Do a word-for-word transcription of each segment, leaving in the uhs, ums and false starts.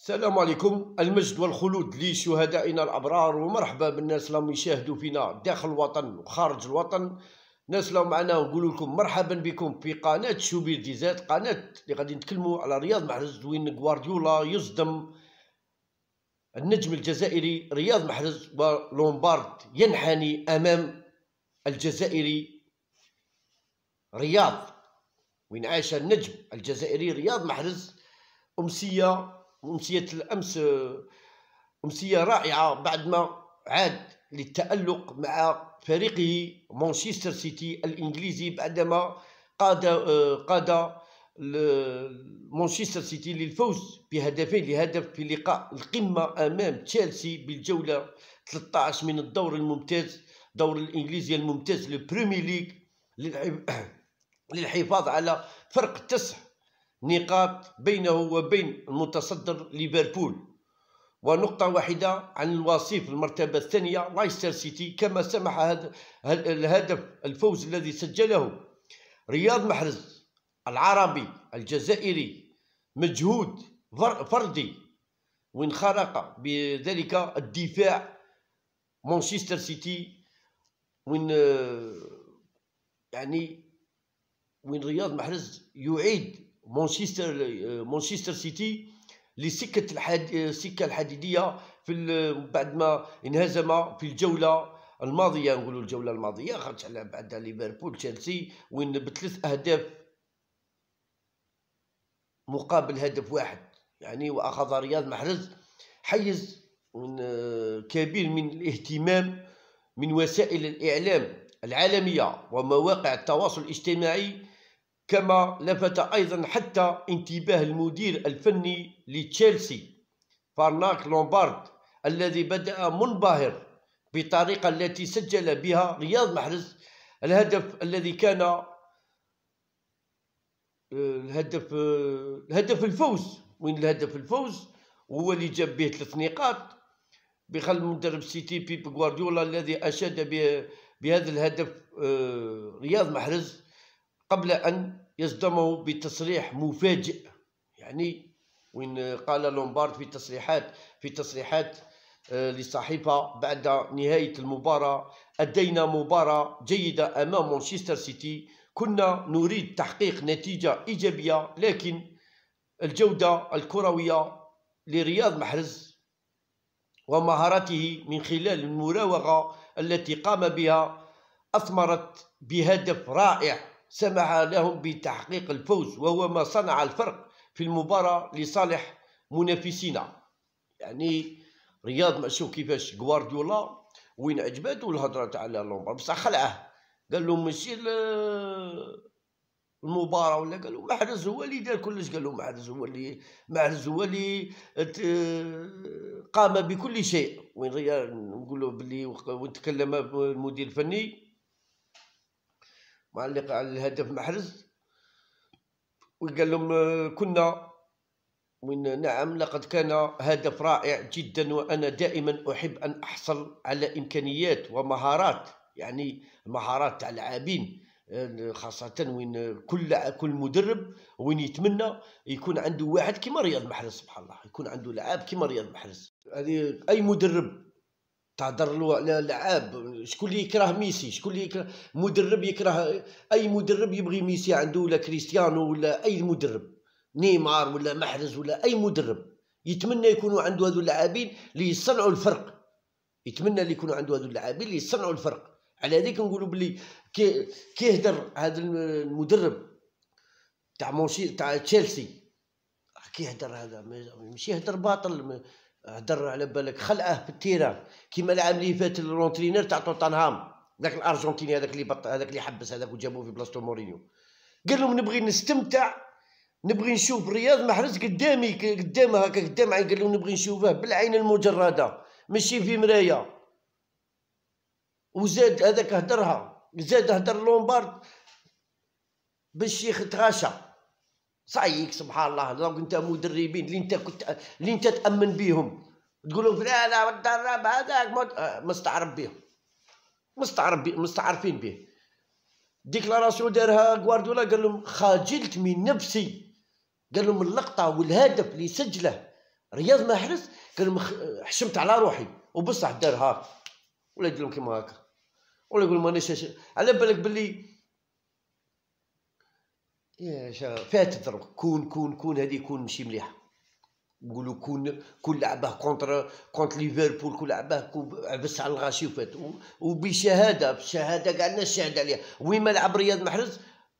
السلام عليكم. المجد والخلود لشهدائنا الأبرار، ومرحبا بالناس اللي يشاهدوا فينا داخل الوطن وخارج الوطن. ناس اللي معنا نقول لكم مرحبا بكم في قناة شوبير ديزات، قناة اللي غادي نتكلموا على رياض محرز وين غوارديولا يصدم النجم الجزائري رياض محرز، ولومبارد ينحني أمام الجزائري رياض، وين عاش النجم الجزائري رياض محرز أمسية أمسية الأمس، أمسية رائعة بعدما عاد للتألق مع فريقه مانشستر سيتي الإنجليزي، بعدما قاد قاد مانشستر سيتي للفوز بهدفين لهدف في لقاء القمة أمام تشيلسي بالجولة ثلاثة عشر من الدور الممتاز، دور الإنجليزي الممتاز البريمير ليج، للحفاظ على فرق تسع نقاط بينه وبين المتصدر ليفربول، ونقطة واحدة عن الوصيف المرتبة الثانية لايستر سيتي، كما سمح هذا الهدف الفوز الذي سجله رياض محرز العربي الجزائري مجهود فردي، وين خرق بذلك الدفاع مانشستر سيتي، وين يعني وين رياض محرز يعيد مانشستر مانشستر سيتي لسكة الحد... السكة الحديدية في بعد ما انهزم في الجولة الماضية، نقولوا الجولة الماضية خرج على بعد ليفربول تشيلسي، وين بثلاث أهداف مقابل هدف واحد يعني، وأخذ رياض محرز حيز من كبير من الاهتمام من وسائل الإعلام العالمية ومواقع التواصل الاجتماعي، كما لفت أيضا حتى انتباه المدير الفني لتشيلسي فرانك لومبارد الذي بدأ منبهر بالطريقة التي سجل بها رياض محرز الهدف الذي كان الهدف الهدف الفوز، وين الهدف الفوز هو اللي جاب به ثلاث نقاط بخل مدرب سيتي بيب غوارديولا الذي أشاد بهذا الهدف رياض محرز قبل أن يصدمه بتصريح مفاجئ، يعني وين قال لومبارد في تصريحات في تصريحات لصحيفة بعد نهاية المباراة: أدينا مباراة جيدة أمام مانشستر سيتي، كنا نريد تحقيق نتيجة إيجابية، لكن الجودة الكروية لرياض محرز ومهارته من خلال المراوغة التي قام بها أثمرت بهدف رائع سمح لهم بتحقيق الفوز، وهو ما صنع الفرق في المباراة لصالح منافسينا. يعني رياض شوف كيفاش غوارديولا وين عجباتو الهضره تاع لومبارد، بصح خلعه قال له ماشي المباراة، ولا قال له محرز هو اللي دار كلش، قال له محرز هو اللي محرز هو اللي قام بكل شيء. وين رياض نقولوا باللي وتكلم المدير الفني معلق على الهدف محرز وقال لهم كنا من نعم لقد كان هدف رائع جدا، وأنا دائما أحب أن أحصل على إمكانيات ومهارات، يعني مهارات تاع لاعبين، خاصة وين كل كل مدرب وين يتمنى يكون عنده واحد كيما رياض محرز، سبحان الله يكون عنده لاعب كيما رياض محرز. هذه أي مدرب تهضر له على لعاب، شكون اللي يكره ميسي؟ شكون اللي يكره مدرب يكره أي مدرب يبغي ميسي عنده، ولا كريستيانو، ولا أي مدرب نيمار ولا محرز، ولا أي مدرب يتمنى يكونوا عنده هذو اللاعبين اللي يصنعوا الفرق، يتمنى اللي يكونوا عنده هذو اللاعبين اللي يصنعوا الفرق. على هذيك نقولوا بلي كي كيهدر هذا المدرب تاع مونشي تاع تشيلسي، كيهدر هذا ماشي يهدر باطل، هدر على بالك خلعه في التيران كيما العام اللي فات لونترينير تاع توتنهام ذاك الارجنتيني هذاك اللي بط... هذاك اللي حبس هذاك وجابوه في بلاصتو مورينيو، قال لهم نبغي نستمتع، نبغي نشوف رياض محرز قدامي قدام هكا قدام عين، قال لهم نبغي نشوفه بالعين المجرده ماشي في مرايه. وزاد هذاك هدرها، زاد هدر لومبارد باش يتغاشى. صايك سبحان الله، لو انت مدربين اللي انت كنت اللي انت تامن بيهم تقول لهم لا لا الدرب هذاك مستعرب بهم، مستعرب بي مستعرفين به. ديكلاراسيون دارها غوارديولا قال لهم خجلت من نفسي، قال لهم اللقطه والهدف اللي سجله رياض محرز كان مخ... حشمت على روحي وبصح دار هاك ولا يدير لهم كيما هاكا ولا يقول مانيش على بالك باللي يا شا فاتت دروك كون كون كون هذه كون ماشي مليحه. نقولوا كون كون لعبه كونتر كونتر ليفربول كون لعبه عبس على الغاشي وفات وبشهاده بشهاده كاع الناس شاهد عليها. وين ما لعب رياض محرز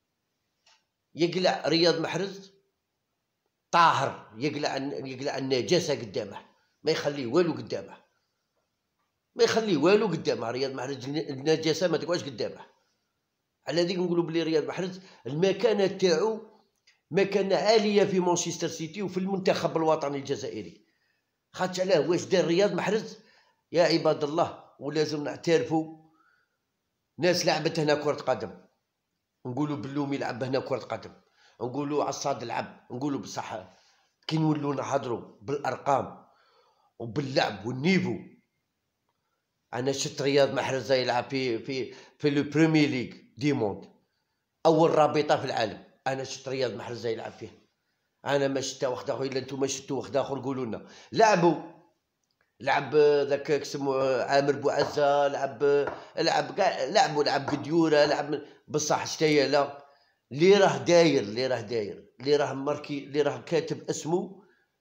يقلع رياض محرز طاهر، يقلع يقلع النجاسه قدامه، ما يخلي والو قدامه، ما يخلي والو قدامه. رياض محرز النجاسه ما تقعدش قدامه. على ذيك نقولوا بلي رياض محرز المكانه تاعو مكانه عاليه في مانشستر سيتي وفي المنتخب الوطني الجزائري. خاطش علاه واش دار رياض محرز يا عباد الله، ولازم نعترفوا ناس لعبت هنا كرة قدم، نقولوا بلومي لعب هنا كرة قدم، نقولوا عصاد لعب، نقولوا بصح كي نولوا نهضروا بالارقام وباللعب والنيفو. انا شفت رياض محرز يلعب في في في لو بريمير ليغ دي موند، اول رابطه في العالم. انا شفت رياض محرز يلعب فيه، انا ما شفت واحد اخر. الا نتوما شفتوا واحد اخر قولوا لنا. لعبوا لعب ذاك اسمه عامر بوعزه، لعب لعب كاع لعبوا لعب قديوره، لعب بصح شتايا لا اللي راه داير اللي راه داير اللي راه ماركي اللي راه كاتب اسمه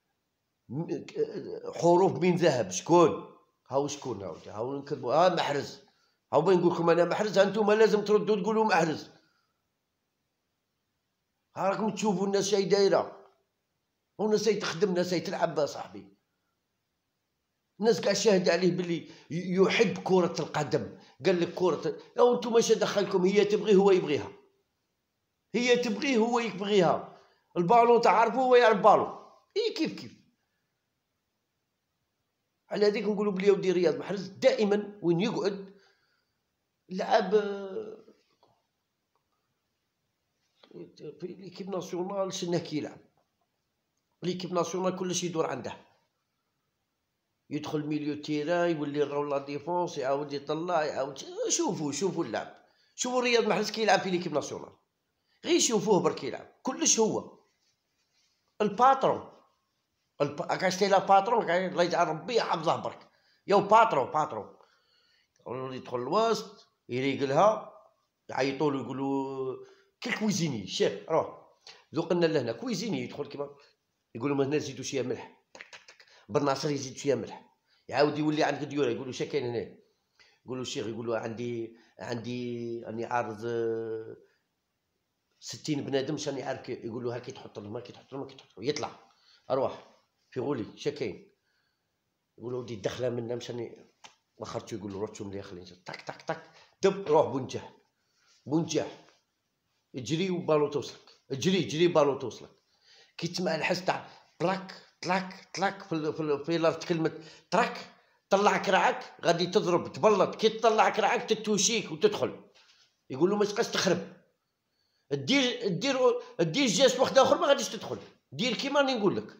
حروف من ذهب. شكون هاو؟ شكون هاو؟ هاو نكتبوا ها محرز. هاو بغي نقول لكم انا محرز، انتم لازم تردوا تقولوا محرز. ها راكم تشوفوا الناس شاي دايره، والناس تخدم، ناس تلعب صاحبي. الناس كاع شاهد عليه باللي يحب كرة القدم. قال لك كرة او انتم اش دخلكم؟ هي تبغي هو يبغيها، هي تبغيه هو يبغيها. البالون تعرفوا هو يعرف بالون، هي كيف كيف. على هذيك نقولوا بلي ودي رياض محرز دائما وين يقعد لعب في ليكيب ناسيونال. شنو كيلعب ليكيب ناسيونال كلش يدور عنده، يدخل ميليو تيران يولي رولا ديفونس، يعاود يطلع يعاود. شوفوا شوفوا اللعب، شوفوا رياض محرز كي يلعب في ليكيب ناسيونال، غير شوفوه برك يلعب كلش هو الباترون. الب... كاشتي لا باترون الله يجعل ربي يحفظه برك. يا باترون باترون يدخل الوسط يريقلها، يعيطوا له يقولوا كي كويزيني شيف روح ذوق لنا لهنا كويزيني. يدخل كيما يقولوا هنا زيدوا شويه ملح، بالناصر يزيد شويه ملح، يعاود يولي عند ديوره يقولوا شا كاين هنا، يقولوا الشيخ يقولوا عندي عندي راني عارض ستين بنادم شاني عارف. يقولوا ها كي تحط الماء كي تحط الماء كي تحط يطلع اروح في غولي شا كاين. يقولوا ودي الدخله منا مشاني ما خرجتوا. يقولوا روح شوف مليح خليني تك تك تك دب روح بنجح بنجح اجري وبالو توصلك، اجري اجري بالو توصلك. كي تسمع الحس تاع طلاك طلاك طلاك في في في الارض كلمه تراك طلع كراعك غادي تضرب تبلط. كي تطلع كراعك تتوشيك وتدخل. يقولوا ما تبقاش تخرب، دير دير دير جاست واحد اخر ما غاديش تدخل. دير كيما راني نقول لك.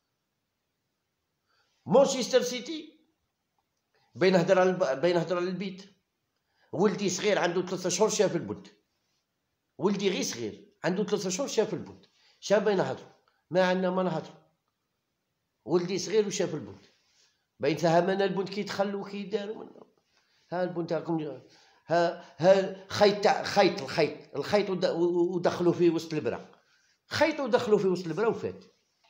مانشستر سيتي بين هضره بين هضره للبيت. ولدي صغير عنده ثلاثة شهور شاف البنت، ولدي غير صغير عنده ثلاثة شهور شاف البنت. شابين نهضروا ما عندنا ما نهضروا. ولدي صغير وشاف البنت، بين فهمنا البنت كي دخل وكي داروا منا. ها البنت راكم ها ها خيط تاع خيط الخيط الخيط ودخلوا فيه وسط البرا، خيط ودخلوا فيه وسط البرا وفات.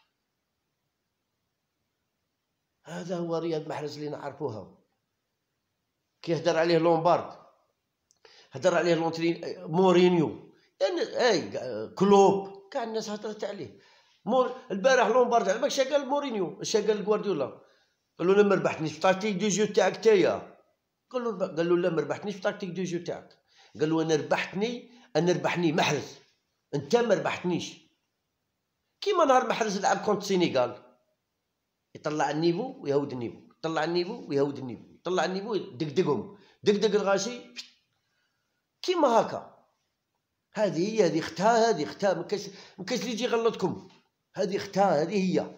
هذا هو رياض محرز اللي نعرفوها. كي هدر عليه لومبارد، هدر عليه لونترين مورينيو، يعني اي كلوب كاع الناس هدرت عليه. مور البارح لومبارد على بالك شا قال مورينيو، شا قال غوارديولا؟ قال له لا ما ربحتنيش في تاكتيك دو جو تاعك تايا. قال له قال له لا ما ربحتنيش في تاكتيك دو جو تاعك. قال له انا ربحتني انا ربحني محرز، انت ما ربحتنيش. كيما نهار محرز لعب كونت السينيغال، يطلع النيفو ويهود النيفو، يطلع النيفو ويهود النيفو، يطلع النيفو دقدقهم دقدق الغاشي كيما هكا. هذه هي هذه اختها هذه اختها ما كاش ما كاش اللي يجي يغلطكم. هذه اختها هذه هي.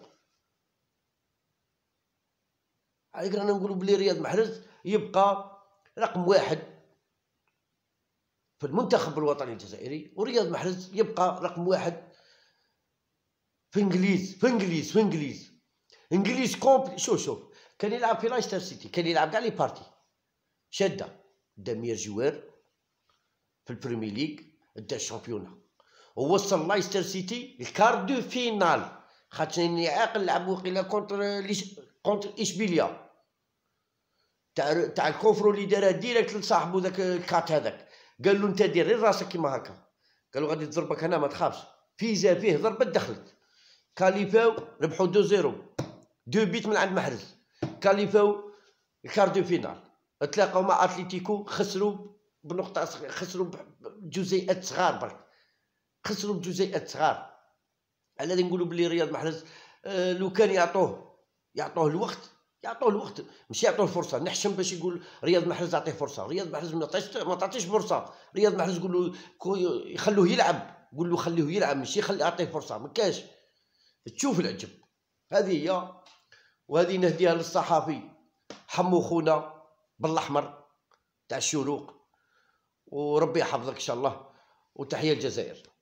عليك رانا نقولوا بلي رياض محرز يبقى رقم واحد في المنتخب الوطني الجزائري، ورياض محرز يبقى رقم واحد في انجليز في انجليز في انجليز انجليز كومبلي. شوف شوف كان يلعب في لايستر سيتي، كان يلعب كاع لي بارتي شاده، دا مير جوار في البريمير ليغ، دا الشامبيونا، ووصل لايستر سيتي الكار دو فينال، خاطرني عاقل لعب وقيلا كونتر ليش كونتر اشبيليا تاع تاع الكونفرو اللي دارها ديريكت لصاحبو ذاك الكات هذاك، قال له انت دير غير راسك كيما هكا، قال له غادي تضربك هنا ما تخافش، فيزا فيه ضربه دخلت، كاليفاو ربحوا دو زيرو، دو بيت من عند محرز، كاليفاو الكار دو فينال، تلاقاو مع اتليتيكو خسروا بنقطه، خسروا بجزيئات صغار برك، خسروا بجزيئات صغار. على هذا نقولوا بلي رياض محرز آه لو كان يعطوه يعطوه الوقت، يعطوه الوقت ماشي يعطوه الفرصه، نحشم باش يقول رياض محرز اعطيه فرصه، رياض محرز ما تعطيش ما تعطيش فرصه، رياض محرز قول له يخلوه يلعب، قول له خليه يلعب ماشي خلي اعطيه فرصه، ما كاش تشوف العجب. هذه هي، وهذه نهديها للصحافي حمو خونا بالاحمر تاع الشروق، وربي يحفظك ان شاء الله، وتحيه الجزائر.